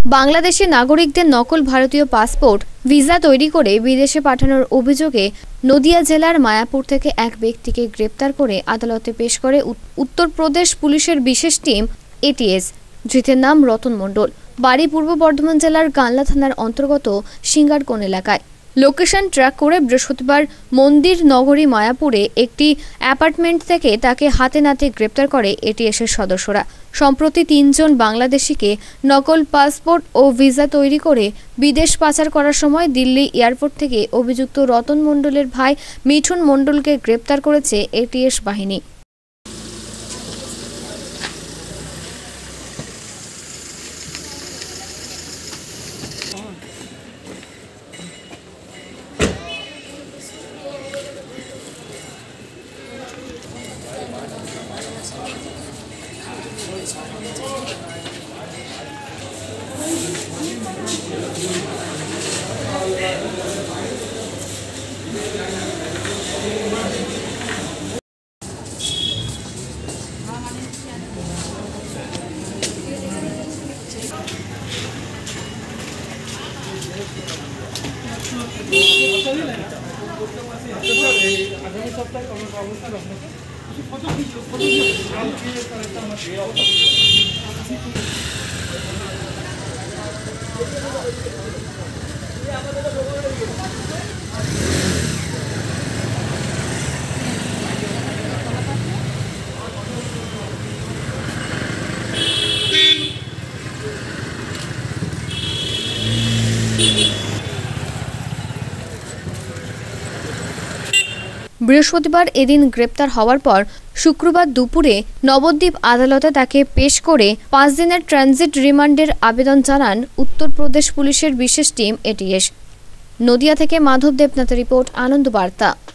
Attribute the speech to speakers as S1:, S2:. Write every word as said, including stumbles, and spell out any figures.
S1: বাংলাদেশি নাগরিকদের নকল ভারতীয় পাসপোর্ট ভিসা তৈরি করে বিদেশে পাঠানোর অভিযোগে নদিয়া জেলার মায়াপুর থেকে এক ব্যক্তিকে গ্রেপ্তার করে আদালতে পেশ করে উত্তরপ্রদেশ পুলিশের বিশেষ টিম এটিএস। ধৃতের নাম রতন মণ্ডল, বাড়ি পূর্ব বর্ধমান জেলার গানলা থানার অন্তর্গত সিঙ্গারকোণ এলাকায়। লোকেশন ট্র্যাক করে বৃহস্পতিবার মন্দির নগরী মায়াপুরে একটি অ্যাপার্টমেন্ট থেকে তাকে হাতে নাতে গ্রেপ্তার করে এটিএসের সদস্যরা। সম্প্রতি তিনজন বাংলাদেশিকে নকল পাসপোর্ট ও ভিসা তৈরি করে বিদেশ পাচার করার সময় দিল্লি এয়ারপোর্ট থেকে অভিযুক্ত রতন মণ্ডলের ভাই মিঠুন মণ্ডলকে গ্রেপ্তার করেছে এটিএস বাহিনী।
S2: আগামী সপ্তাহে অবস্থা
S1: বৃহস্পতিবার এদিন গ্রেপ্তার হওয়ার পর শুক্রবার দুপুরে নবদ্বীপ আদালতে তাকে পেশ করে পাঁচ দিনের ট্রানজিট রিমান্ডের আবেদন জানান উত্তরপ্রদেশ পুলিশের বিশেষ টিম এটিএস। নদিয়া থেকে মাধব দেবনাথের রিপোর্ট, আনন্দ বার্তা।